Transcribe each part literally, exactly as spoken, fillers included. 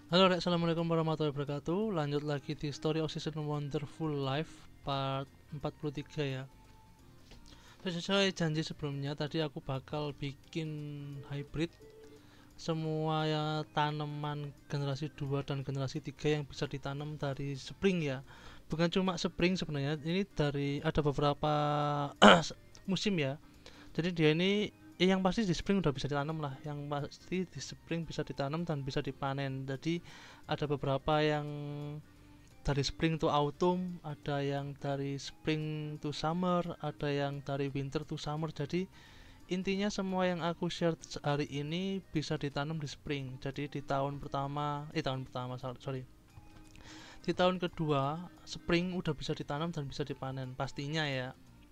Halo Rek, assalamualaikum warahmatullahi wabarakatuh. Lanjut lagi di Story of Season Wonderful Life part empat puluh tiga ya. Sesuai janji sebelumnya, tadi aku bakal bikin hybrid semua ya, tanaman generasi dua dan generasi tiga yang bisa ditanam dari spring ya. Bukan cuma spring sebenarnya, ini dari ada beberapa musim ya. Jadi dia ini ya yang pasti di spring udah bisa ditanam lah, yang pasti di spring bisa ditanam dan bisa dipanen. Jadi ada beberapa yang dari spring to autumn, ada yang dari spring to summer, ada yang dari winter to summer. Jadi intinya semua yang aku share hari ini bisa ditanam di spring. Jadi di tahun pertama, eh tahun pertama sorry, di tahun kedua spring udah bisa ditanam dan bisa dipanen pastinya ya.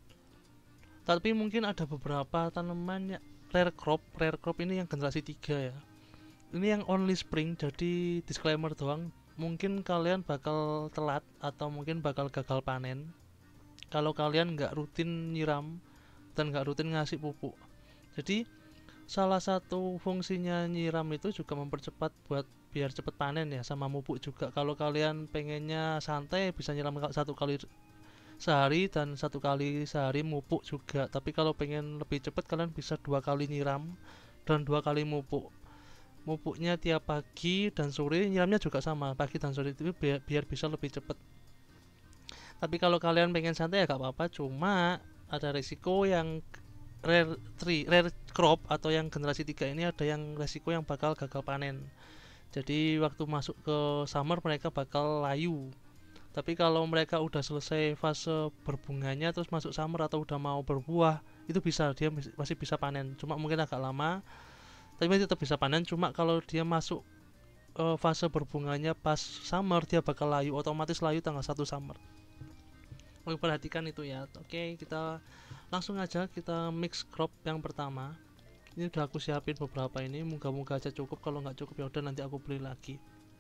Tapi mungkin ada beberapa tanaman ya, rare crop, rare crop ini yang generasi tiga ya. Ini yang only spring, jadi disclaimer doang. Mungkin kalian bakal telat atau mungkin bakal gagal panen kalau kalian nggak rutin nyiram dan nggak rutin ngasih pupuk. Jadi salah satu fungsinya nyiram itu juga mempercepat buat biar cepet panen ya, sama pupuk juga. Kalau kalian pengennya santai bisa nyiram satu kali sehari dan satu kali sehari mupuk juga. Tapi kalau pengen lebih cepat kalian bisa dua kali nyiram dan dua kali mupuk. Mupuknya tiap pagi dan sore, nyiramnya juga sama pagi dan sore, itu biar, biar bisa lebih cepat. Tapi kalau kalian pengen santai ya gak apa-apa, cuma ada resiko yang rare tree, rare crop atau yang generasi tiga ini ada yang resiko yang bakal gagal panen. Jadi waktu masuk ke summer mereka bakal layu. Tapi kalau mereka udah selesai fase berbunganya terus masuk summer atau udah mau berbuah, itu bisa, dia masih bisa panen. Cuma mungkin agak lama, tapi masih tetap bisa panen. Cuma kalau dia masuk uh, fase berbunganya pas summer, dia bakal layu, otomatis layu tanggal satu summer. Oke, perhatikan itu ya. Oke, kita langsung aja kita mix crop yang pertama. Ini udah aku siapin beberapa ini, moga-moga aja cukup. Kalau nggak cukup ya udah nanti aku beli lagi.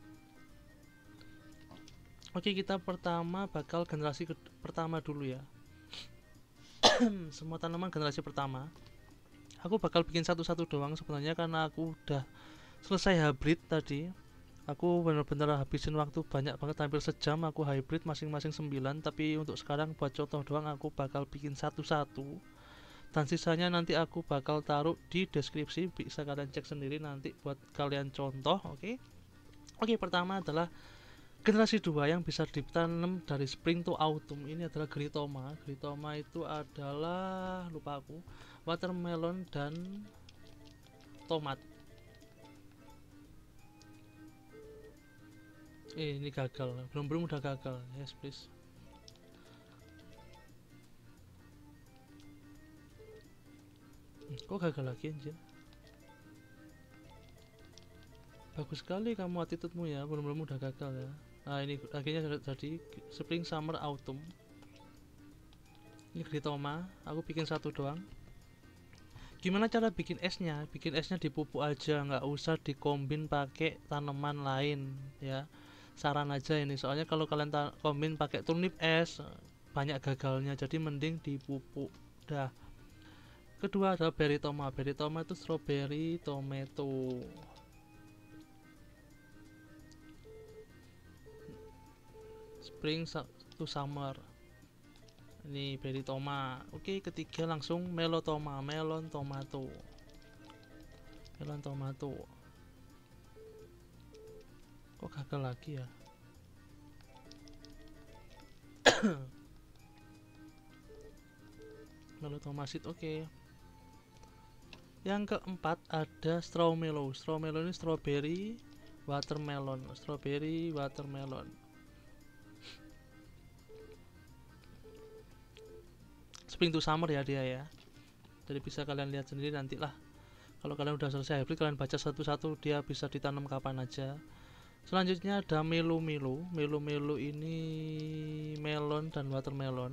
Oke, kita pertama bakal generasi pertama dulu ya. Semua tanaman generasi pertama. Aku bakal bikin satu-satu doang sebenarnya karena aku udah selesai hybrid tadi. Aku bener-bener habisin waktu banyak banget, hampir sejam aku hybrid masing-masing sembilan. Tapi untuk sekarang buat contoh doang aku bakal bikin satu-satu. Dan sisanya nanti aku bakal taruh di deskripsi, bisa kalian cek sendiri nanti buat kalian contoh. Oke. Oke, pertama adalah generasi dua yang bisa ditanam dari spring to autumn. Ini adalah Gritoma. Gritoma itu adalah, lupa aku, watermelon dan tomat. Eh, ini gagal. Belum-belum udah gagal. Yes, please. Hmm, kok gagal lagi anjir? Bagus sekali kamu attitude-mu ya. Belum-belum udah gagal ya. Nah, ini akhirnya jadi spring, summer, autumn. Ini Gritoma. Aku bikin satu doang. Gimana cara bikin esnya? Bikin esnya dipupuk aja, nggak usah dikombin pakai tanaman lain ya. Saran aja ini, soalnya kalau kalian kombin pakai turnip es banyak gagalnya, jadi mending dipupuk. Dah. Kedua adalah berry toma. Berry toma itu strawberry tomato. Spring to summer. Ini berry toma. Oke, ketiga langsung melotoma, melon tomato. Melon tomato. Kok gagal lagi ya? Melon tomasit, oke. Okay. Yang keempat ada strawmellow. Strawmellow ini strawberry watermelon. Strawberry watermelon. Spring to summer ya dia ya. Jadi bisa kalian lihat sendiri nantilah. Kalau kalian udah selesai hybrid, kalian baca satu-satu dia bisa ditanam kapan aja. Selanjutnya ada melo melo. Melo melo ini melon dan watermelon.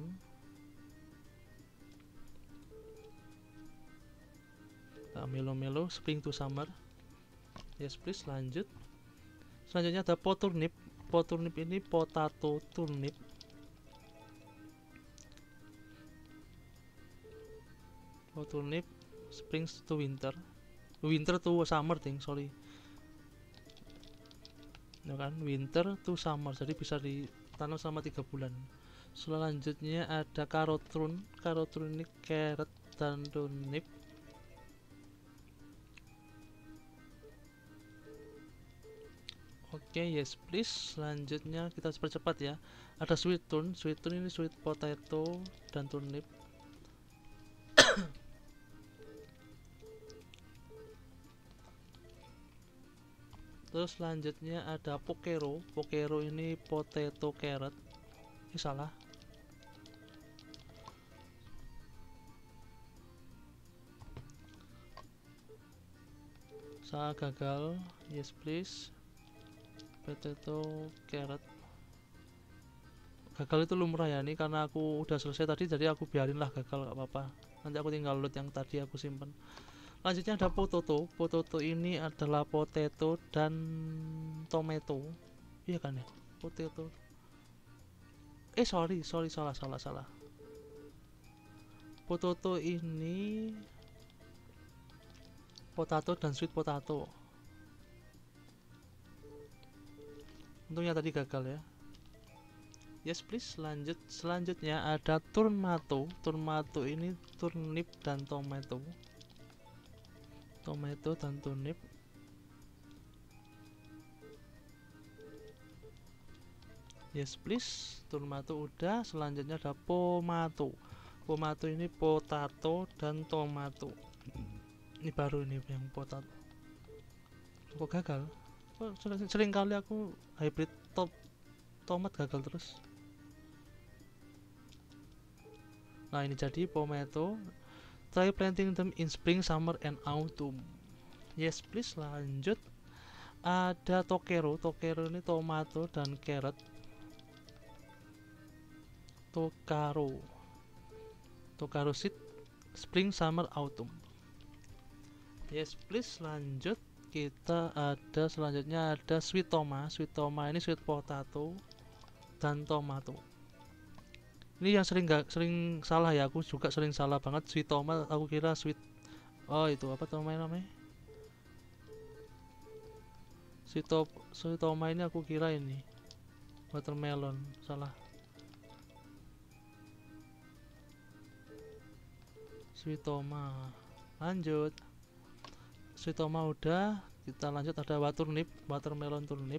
Nah, melo melo spring to summer. Yes please, lanjut. Selanjutnya ada pot turnip. Pot turnip ini potato turnip. Pot turnip spring to winter. Winter to summer thing, sorry. ya kan, winter to summer, jadi bisa ditanam selama tiga bulan. Selanjutnya ada karotrun. Karotrun ini carrot dan turnip. Oke, okay, yes please. Selanjutnya kita percepat ya. Ada sweet tun. Sweet tun ini sweet potato dan turnip. Terus selanjutnya ada pokero. Pokero ini potato carrot. Ini salah. Saya gagal. Yes please. Potato carrot. Gagal itu lumrah ya, ini karena aku udah selesai tadi, jadi aku biarin lah gagal, gak apa-apa. Nanti aku tinggal load yang tadi aku simpen. Lanjutnya ada potato. Potato ini adalah potato dan tomato. Iya kan ya? Potato. Eh sorry, sorry salah salah salah. Potato ini potato dan sweet potato. Untungnya tadi gagal ya. Yes please. Lanjut. Selanjutnya ada tomato. Tomato ini turnip dan tomato. Tomato dan turnip. Yes please. Tomato udah. Selanjutnya ada pomato. Pomato ini potato dan tomato. Ini baru ini yang potato. Kok gagal? Kok sering, sering kali aku hybrid top tomat gagal terus. Nah ini jadi tomato. Try planting them in spring, summer, and autumn. Yes please. Lanjut. Ada tokero. Tokero ini tomato dan carrot. Tokaro. Tokaro seed, spring, summer, autumn. Yes please. Lanjut. Kita ada selanjutnya ada sweet toma. Sweet toma ini sweet potato dan tomato. Ini yang sering gak sering salah ya, aku juga sering salah banget. Sweet toma aku kira sweet, oh itu apa namanya namanya sweet, top, sweet toma ini aku kira ini watermelon, salah. Sweet toma. Lanjut. Sweet toma udah, kita lanjut ada turnip, watermelon turnip.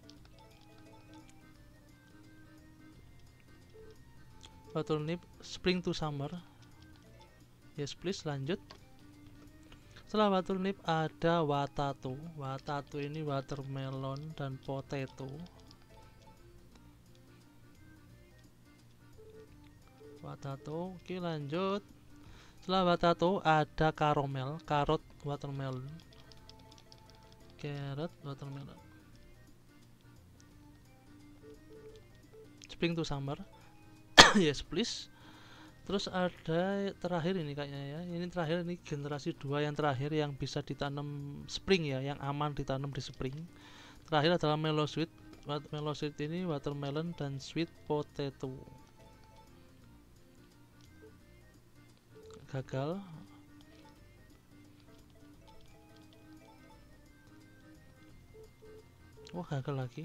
Turnip spring to summer. Yes please. Lanjut. Setelah turnip ada watato. Watato ini watermelon dan potato. Watato. Oke lanjut. Setelah watato ada caramel, carrot, watermelon. Carrot, watermelon. Spring to summer. Yes please. Terus ada terakhir ini kayaknya ya. Ini terakhir, ini generasi dua yang terakhir yang bisa ditanam spring ya, yang aman ditanam di spring. Terakhir adalah mellow sweet. Mellow sweet ini watermelon dan sweet potato. Gagal. Wah, gagal lagi.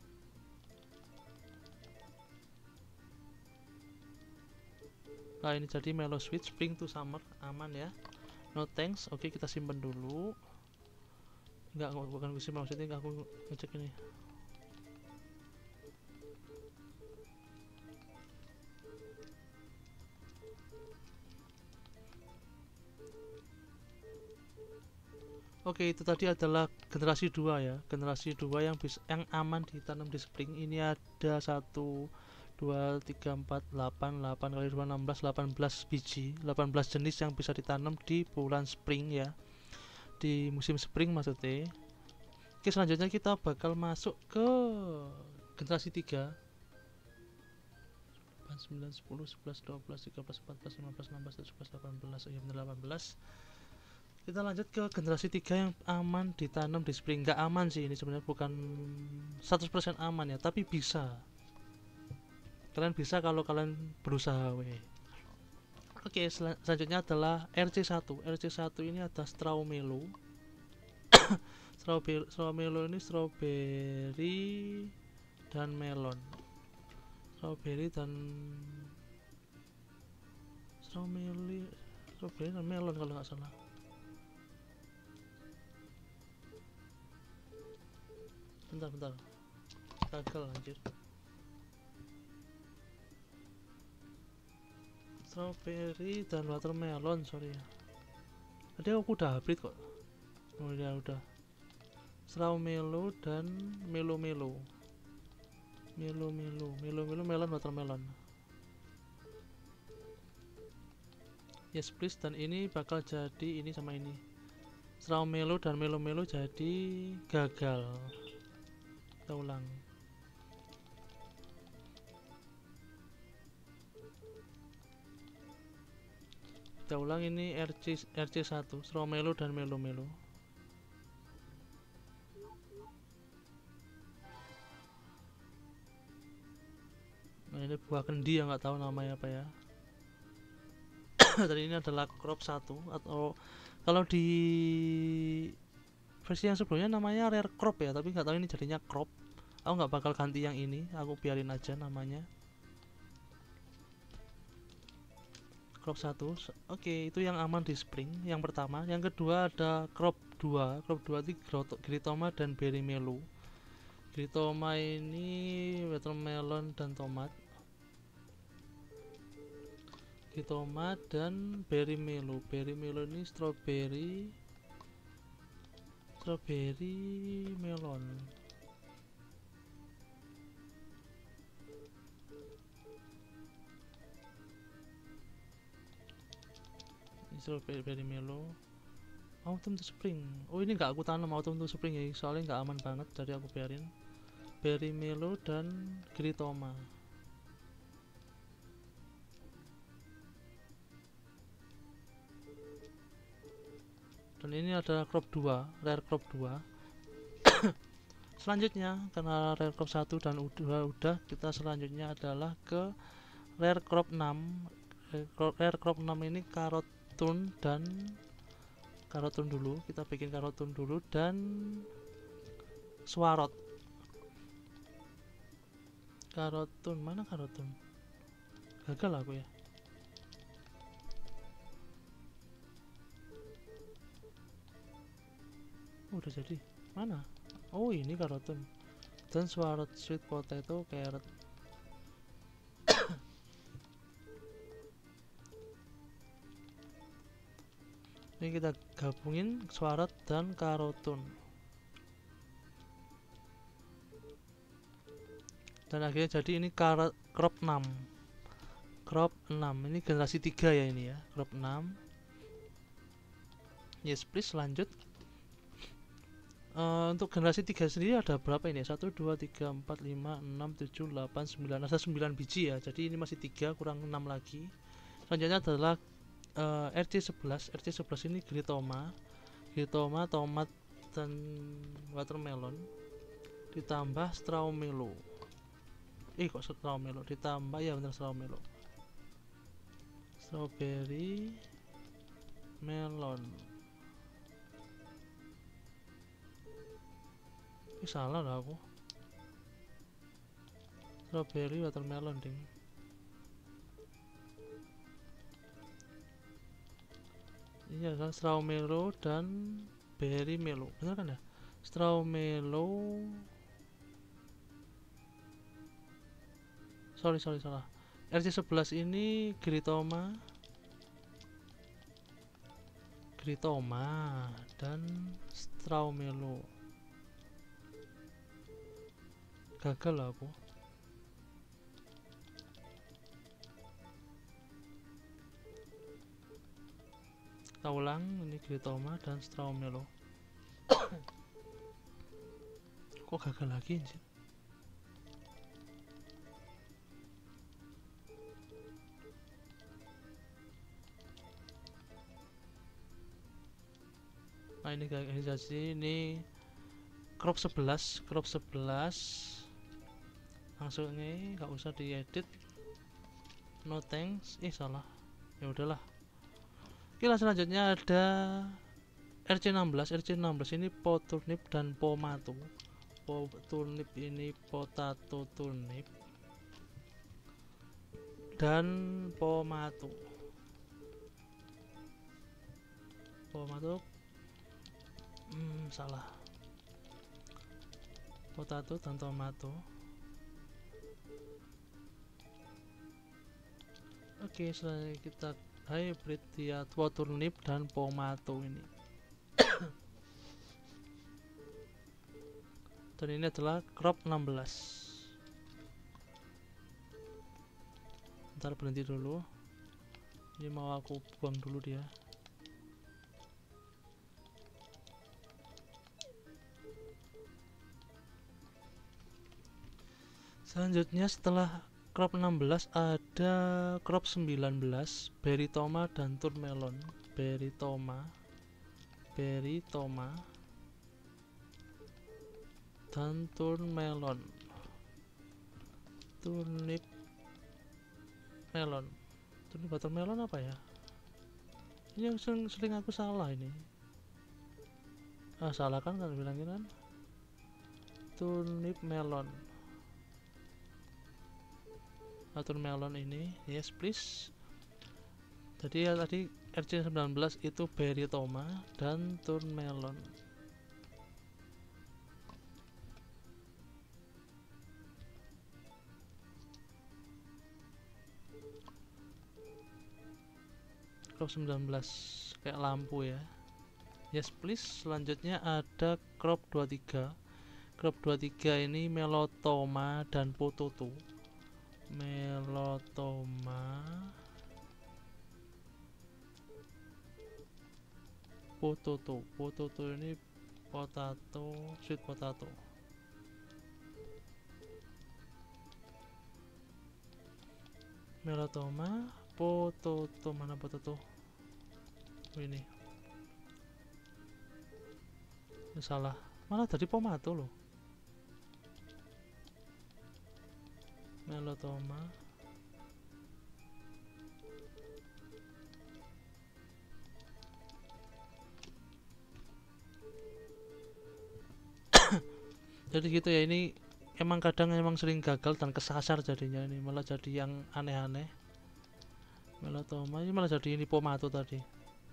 Nah ini jadi mellow sweet spring to summer, aman ya. No thanks. Oke kita simpen dulu. Enggak, bukan gue simpen, maksudnya aku ngecek ini. Oke itu tadi adalah generasi dua ya. Generasi dua yang bisa, yang aman ditanam di spring. Ini ada satu dua tiga empat delapan delapan kali dua enam belas, delapan belas biji, delapan belas jenis yang bisa ditanam di bulan spring ya, di musim spring maksudnya. Oke selanjutnya kita bakal masuk ke generasi tiga. sembilan, sepuluh, sebelas, dua belas, tiga belas, empat belas, lima belas, enam belas, tujuh belas, delapan belas, oh iya bener delapan belas. Kita lanjut ke generasi tiga yang aman ditanam di spring. Nggak aman sih ini sebenarnya, bukan seratus persen aman ya, tapi bisa. Kalian bisa kalau kalian berusaha we. Oke sel selanjutnya adalah R C satu. R C satu ini ada strawmelo. Strawberry, strawmelo ini strawberry dan melon. Strawberry dan strawberry, strawberry dan melon kalau nggak salah. Bentar, bentar. Gagal anjir. Strawberry dan watermelon, sorry ya. Tadi aku udah hybrid kok. Oh ya udah. Strawmelo dan melo-melo. Melo-melo, melo-melo, melon, watermelon. Yes please, dan ini bakal jadi ini sama ini. Strawmelo dan melo-melo jadi gagal. Kita ulang. Kita ulang, ini R C R C satu, strawmelo dan melo-melo. Nah, ini buah kendi yang nggak tahu namanya apa ya. Tadi ini adalah crop satu, atau kalau di versi yang sebelumnya namanya rare crop ya, tapi nggak tahu ini jadinya crop. Aku nggak bakal ganti yang ini, aku biarin aja namanya crop satu. Oke, itu yang aman di spring yang pertama. Yang kedua ada crop dua. Crop dua itu Gritoma dan berry melo. Gritoma ini watermelon dan tomat. Gritoma dan berry melo. Berry melo ini strawberry strawberry melon. Strawberry berry melo. Autumn to spring. Oh, ini nggak aku tanam autumn to spring ya, soalnya nggak aman banget, jadi aku biarin. Berry melo dan Gritoma. Dan ini ada crop dua, rare crop dua. Selanjutnya, karena rare crop satu dan dua udah, kita selanjutnya adalah ke rare crop enam. Rare crop enam ini karotun dan karotun dulu, kita bikin karotun dulu dan swarot. Karotun, mana karotun? Gagal aku ya. Oh, udah jadi. Mana? Oh, ini karotun. Dan swarot, sweet potato, carrot. Ini kita gabungin swarot dan karotun. Dan akhirnya jadi ini karot crop enam. Crop enam. Ini generasi tiga ya ini ya. Crop enam. Yes, please lanjut. Uh, untuk generasi tiga sendiri ada berapa ini? satu, dua, tiga, empat, lima, enam, tujuh, delapan, sembilan. Ada sembilan biji ya. Jadi ini masih tiga kurang enam lagi. Selanjutnya adalah Uh, R C sebelas. R C sebelas ini Gritoma. Gritoma, tomat dan watermelon ditambah strawmelo. Eh kok strawmelo ditambah ya, bener strawmelo. Strawberry melon. Eh salah lah aku. Strawberry watermelon ding. Iya kan, strawmelo dan berry melo, bener kan ya? Strawmelo, sorry sorry salah. R C sebelas ini Gritoma, Gritoma dan strawmelo. Gagal lah aku. Kita ulang, ini Gritoma dan strawmelo. Kok gagal lagi sih? Nah ini organisasi, ini crop sebelas, crop sebelas. Langsung ini nggak usah diedit. No thanks. Eh salah. Ya udahlah. Oke, selanjutnya ada R C enam belas, R C enam belas ini pot turnip dan pomato. Po turnip ini potato turnip dan pomato. Pomato, hmm, salah. Potato dan tomato. Oke, setelah kita hybrid dia pot turnip dan pomato ini. Dan ini adalah crop enam belas. Ntar berhenti dulu. Ini mau aku buang dulu dia. Selanjutnya setelah crop enam belas ada crop sembilan belas, berry toma dan turmelon. Berry toma, berry toma dan turmelon. Turnip melon. Turnip watermelon apa ya? Ini yang sering, sering aku salah ini. Ah, salah kan kan bilangin kan? Turnip melon. Watermelon ini, yes please. Jadi ya tadi R C sembilan belas itu berry toma dan turmelon. Crop sembilan belas kayak lampu ya. Yes please. Selanjutnya ada crop dua puluh tiga. Crop dua puluh tiga ini melotoma dan potato. Melotoma, potato. Potato ini potato, sweet potato. Melotoma, potato, mana potato? Oh, ini. Ini salah. Malah tadi pomato loh. Melotoma. Jadi gitu ya, ini emang kadang emang sering gagal dan kesasar jadinya, ini malah jadi yang aneh-aneh. Melotoma ini malah jadi ini pomato tadi.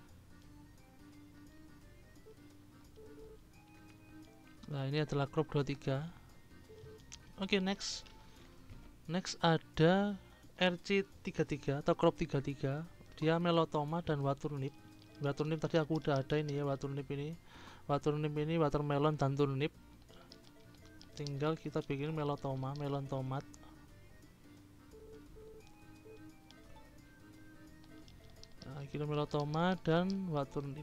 Nah, ini adalah crop dua puluh tiga. Oke, okay, next. Next ada R C tiga puluh tiga atau crop tiga puluh tiga. Dia melotoma dan waturnip. Waturnip tadi aku udah ada ini ya, waturnip ini. Waturnip ini watermelon dan turnip. Tinggal kita bikin melotoma, melon tomat. Nah, kita melotoma dan waturnip.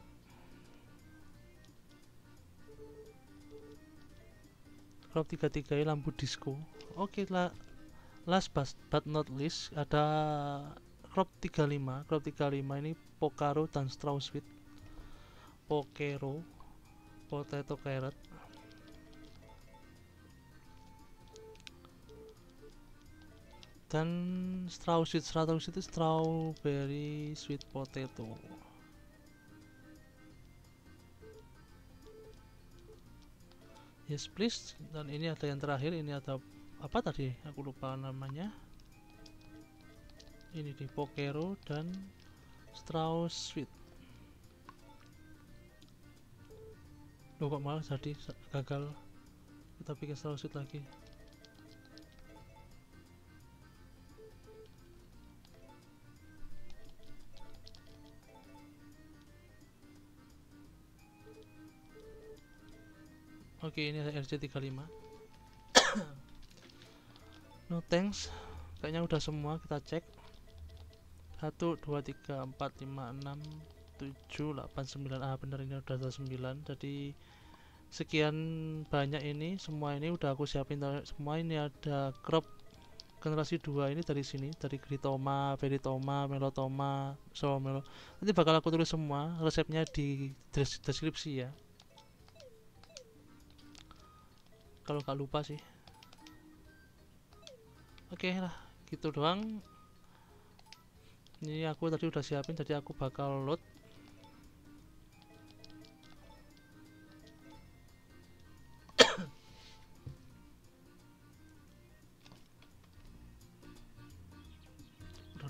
Crop tiga puluh tiga ini lampu disco. Oke okay, lah. Last but not least ada crop tiga puluh lima. Crop tiga puluh lima ini pokaro dan straw sweet. Pokero, potato carrot. Dan straw sweet, straw sweet itu strawberry sweet potato. Yes please. Dan ini ada yang terakhir, ini ada apa tadi? Aku lupa namanya. Ini di pokero dan straw sweet. Loh, kok malah jadi gagal. Kita bikin straw sweet lagi. Oke, ini ada R C tiga puluh lima. No thanks. Kayaknya udah semua, kita cek. Satu, dua, tiga, empat, lima, enam, tujuh, delapan, sembilan. Ah bener, ini udah ada sembilan. Jadi sekian banyak ini. Semua ini udah aku siapin semua. Ini ada crop generasi dua ini dari sini, dari Gritoma, Veritoma, Melotoma, Soomelo. Nanti bakal aku tulis semua resepnya di deskripsi ya. Kalau nggak lupa sih. Oke okay lah, gitu doang. Ini aku tadi udah siapin, jadi aku bakal load.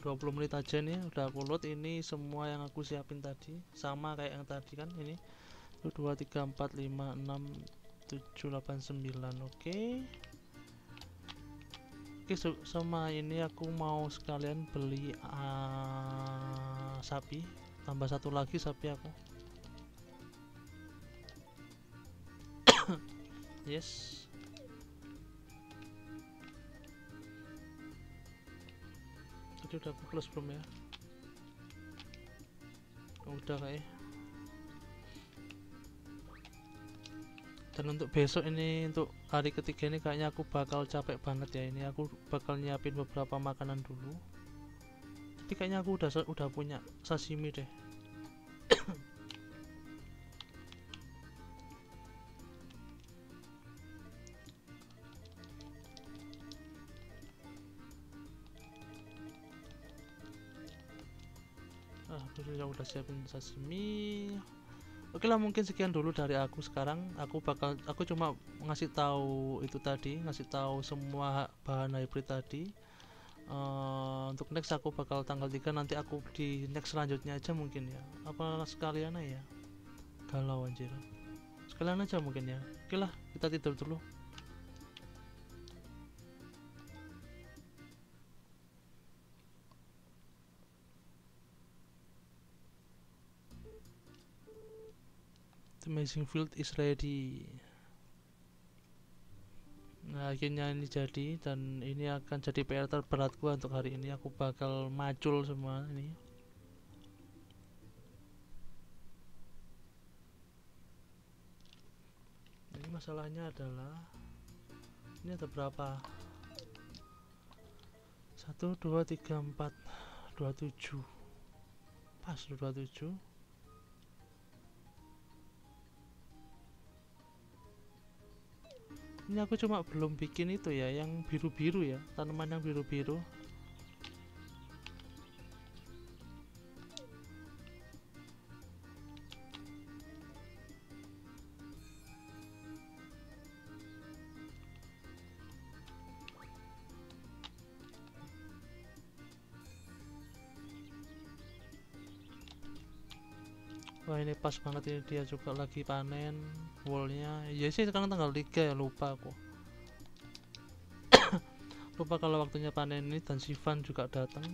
dua puluh menit aja nih udah aku load. Ini semua yang aku siapin tadi sama kayak yang tadi kan. Ini satu dua tiga empat lima enam tujuh delapan sembilan. Oke. Oke, so, sama ini aku mau sekalian beli uh, sapi, tambah satu lagi sapi aku. Yes. Tadi udah aku close belum ya? Udah kayak. Dan untuk besok ini, untuk hari ketiga ini kayaknya aku bakal capek banget ya. Ini aku bakal nyiapin beberapa makanan dulu. Tapi kayaknya aku udah udah punya sashimi deh. Ah, aku sudah udah siapin sashimi. Oke lah, mungkin sekian dulu dari aku sekarang. Aku bakal aku cuma ngasih tahu itu tadi, ngasih tahu semua bahan hybrid tadi. Uh, untuk next aku bakal tanggal tiga, nanti aku di next selanjutnya aja mungkin ya. Apa sekalian aja ya? Galau anjir. Sekalian aja mungkin ya. Oke lah, kita tidur dulu. The amazing field is ready. Nah, akhirnya ini jadi, dan ini akan jadi P R terberat gua untuk hari ini. Aku bakal macul semua ini. Ini masalahnya adalah ini ada berapa? Satu, dua, tiga, empat, dua tujuh. Pas dua tujuh. Ini aku cuma belum bikin itu ya, yang biru-biru ya, tanaman yang biru-biru. Wah, ini pas banget ini, dia juga lagi panen woolnya. Ya sih, sekarang tanggal tiga ya, lupa aku. Lupa kalau waktunya panen ini, dan Sivan juga datang.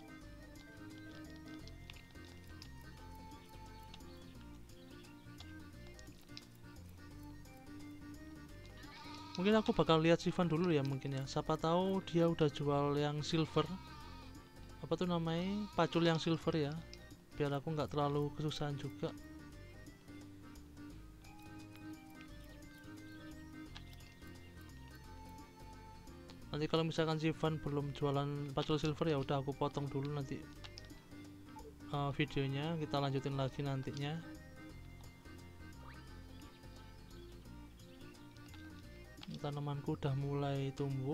Mungkin aku bakal lihat Sivan dulu ya mungkin ya. Siapa tahu dia udah jual yang silver. Apa tuh namanya? Pacul yang silver ya. Biar aku nggak terlalu kesusahan juga. Nanti kalau misalkan Sivan belum jualan pacul silver ya udah aku potong dulu nanti uh, videonya, kita lanjutin lagi nantinya. Tanamanku udah mulai tumbuh.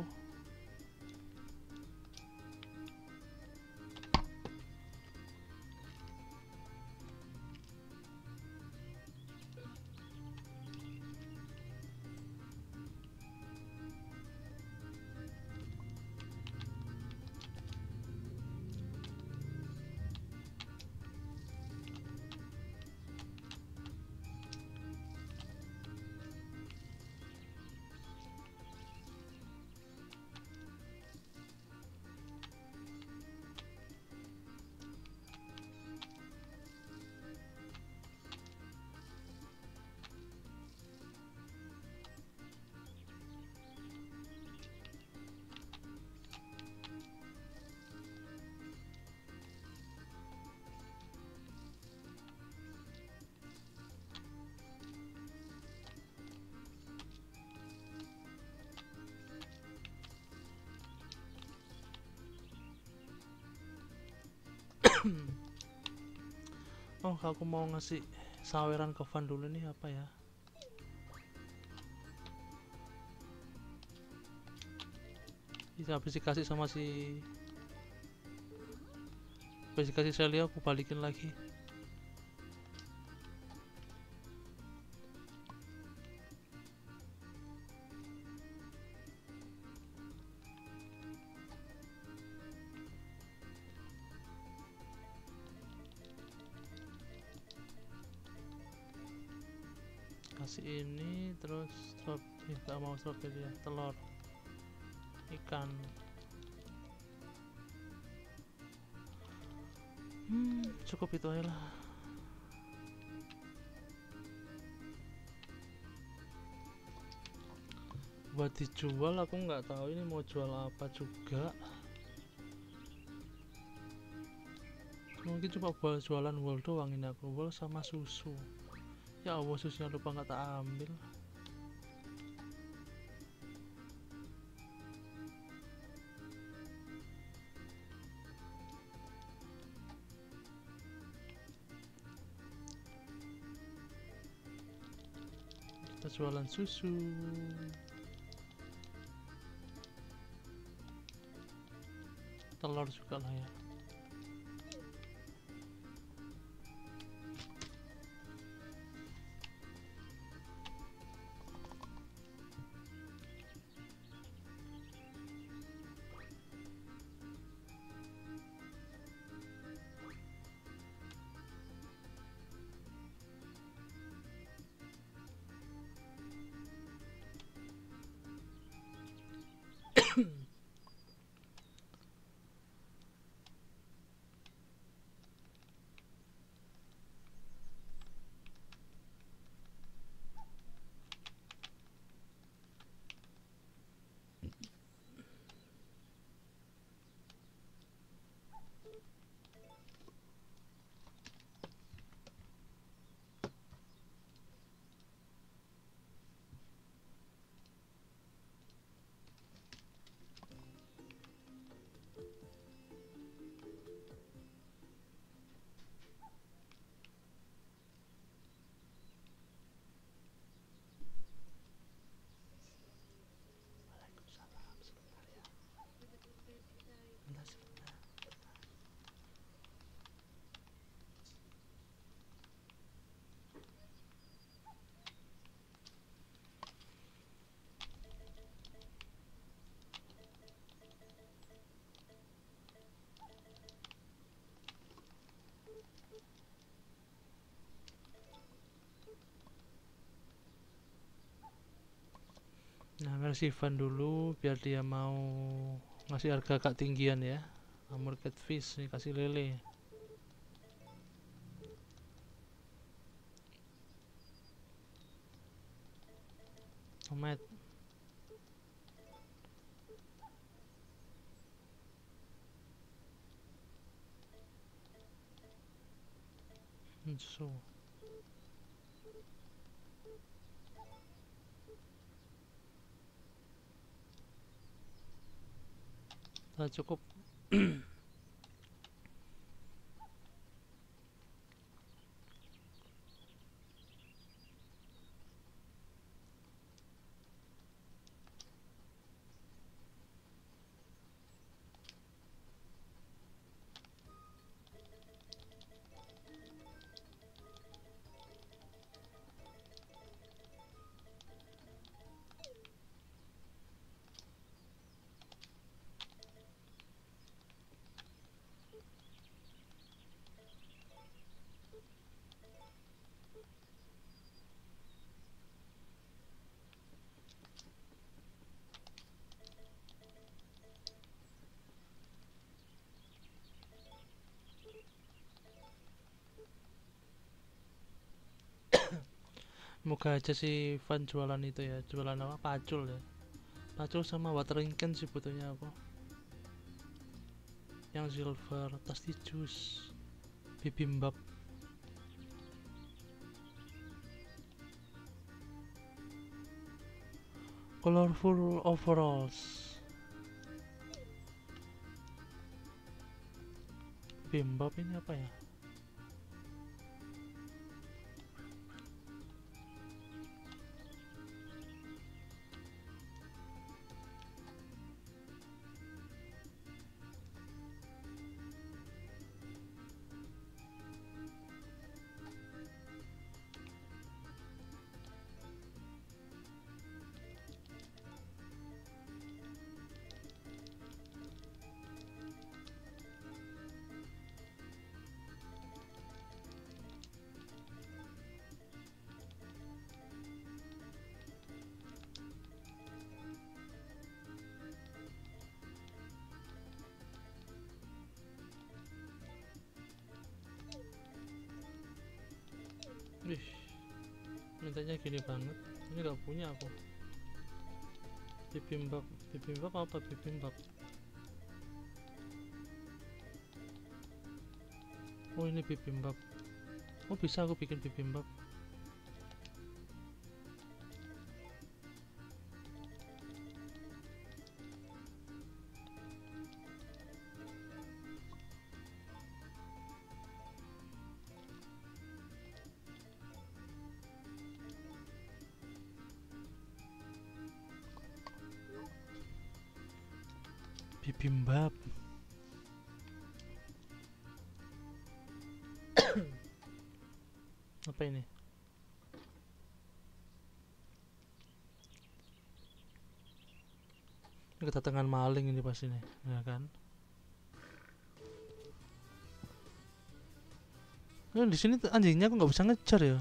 Oh, aku mau ngasih saweran ke Van dulu nih, apa ya? Bisa habis dikasih sama si habis dikasih Celia, aku balikin lagi. kasih ini terus strop eh, gak mau strawberry ya, telur, ikan. Hmm, cukup itu aja lah. Buat dijual aku nggak tahu ini mau jual apa juga. Mungkin cuma buat jualan wol doang ini aku, wol sama susu. Ya Allah, susunya lupa nggak tak ambil. Kita jualan susu. Telur juga lah ya. Nah, versi Van dulu biar dia mau ngasih harga agak tinggian ya. Amur catfish nih, kasih lele. Tomat. So. Nah, cukup. Moga aja si Van jualan itu ya, jualan apa, pacul ya, pacul sama watering can sih butuhnya aku, yang silver, tasty juice, bibimbap. Colorful overalls, bibimbap ini apa ya? Lantainya gini banget. Ini gak punya aku. Bibimbap, bibimbap apa bibimbap? Oh ini bibimbap. Oh bisa aku bikin bibimbap. Bibimbap. Apa ini? Ini kedatangan maling ini pas ini, ya kan? Nah, di sini anjingnya aku nggak bisa ngejar ya.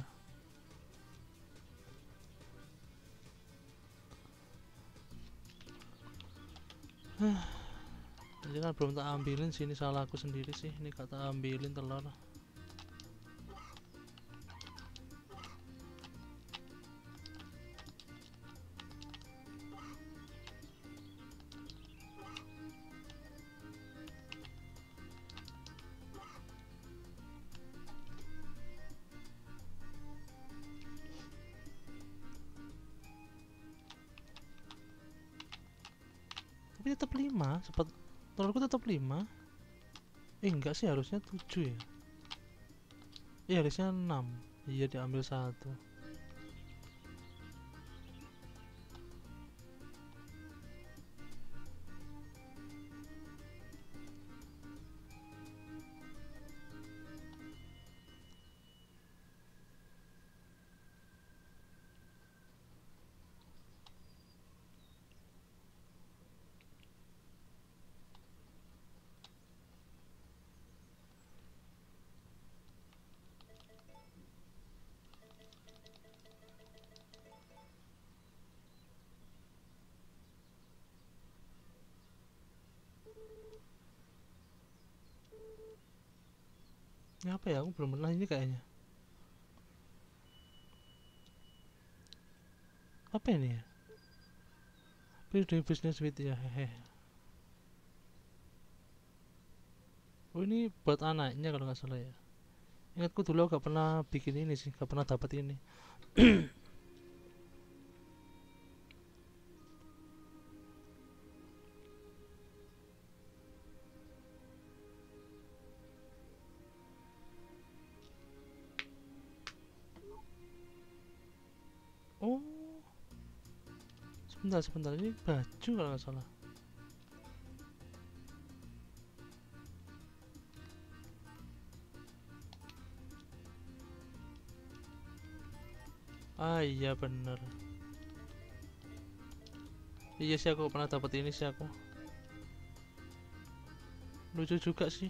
Ini kan belum tak ambilin sini, salah aku sendiri sih. Ini kata ambilin telur. Tapi tetap lima, sempat telurku tetap lima. Eh enggak sih, harusnya tujuh ya. Iya harusnya enam. Iya diambil satu. Ini apa ya? Aku belum pernah ini kayaknya. Apa ini ya? Please do business with ya hehe. Oh ini buat anaknya kalau nggak salah ya. Ingatku dulu gak pernah bikin ini sih, gak pernah dapat ini. Oh, sebentar sebentar ini baju kalau nggak salah. Ah iya bener. Iya sih aku pernah dapat ini sih aku. Lucu juga sih.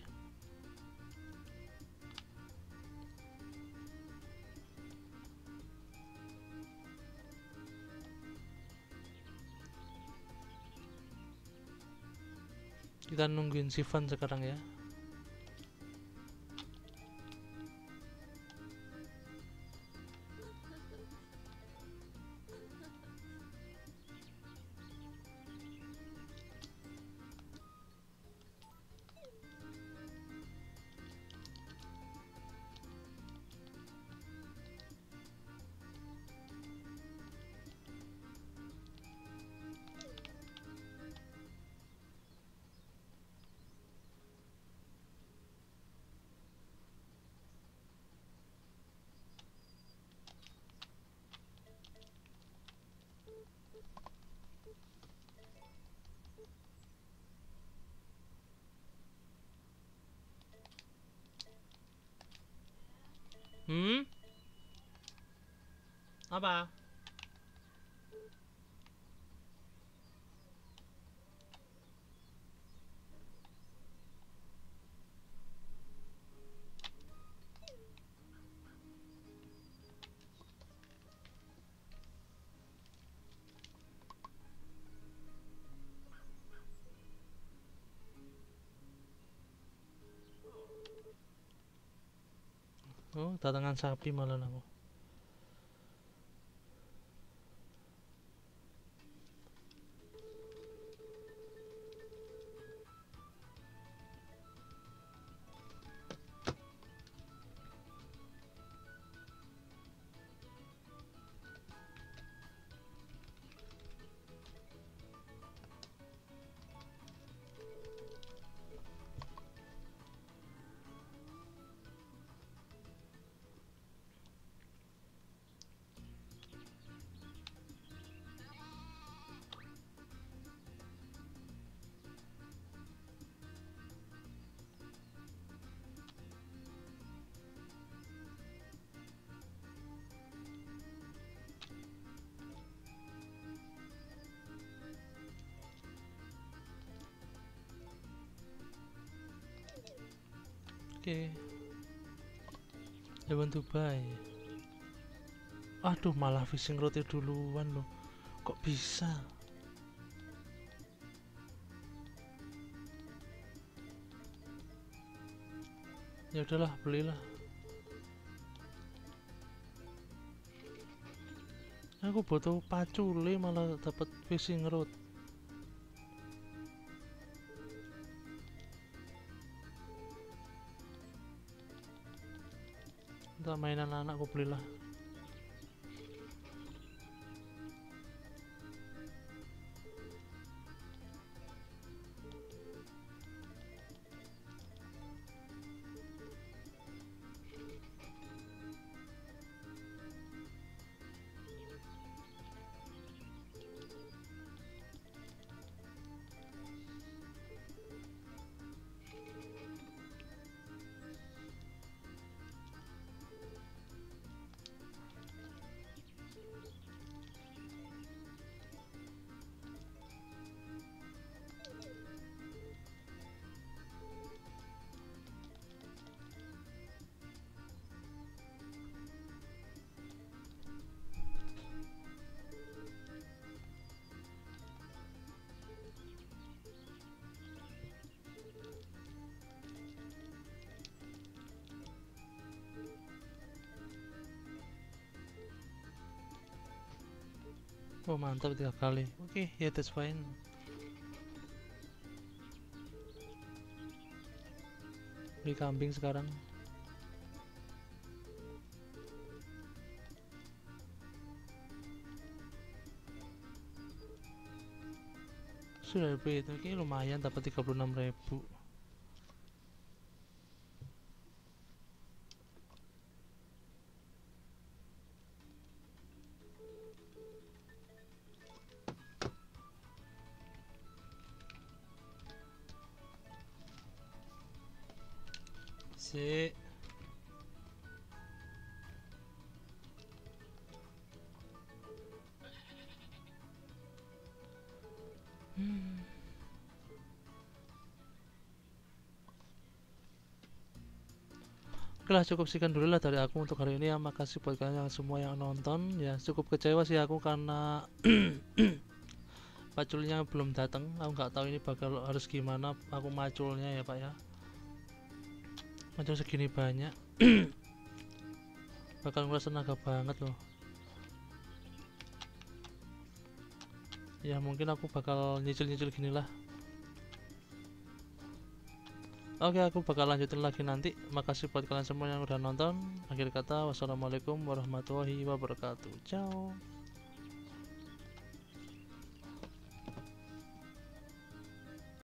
Kita nungguin Sivan sekarang ya. Hmm? Apa? Oh, datangan sapi malah aku. Oke. I want to buy. Aduh, malah fishing rod duluan loh. Kok bisa? Ya udahlah, belilah. Aku butuh pacule malah dapat fishing rod. Untuk mainan anak aku belilah. Oh mantap, tiga kali. Oke, okay, ya yeah, that's fine. Beli kambing sekarang. Sudah lebih itu, oke okay, lumayan dapat tiga puluh enam ribu. Si hmm. Oke lah, cukup sekian dulu lah dari aku untuk hari ini ya. Makasih buat kalian yang semua yang nonton ya. Cukup kecewa sih aku karena maculnya belum datang. Aku nggak tahu ini bakal harus gimana aku maculnya ya pak ya. Macul segini banyak bakal nguras tenaga banget loh ya. Mungkin aku bakal nyicil-nyicil gini lah. Oke, aku bakal lanjutin lagi nanti. Makasih buat kalian semua yang udah nonton. Akhir kata, wassalamualaikum warahmatullahi wabarakatuh. Ciao.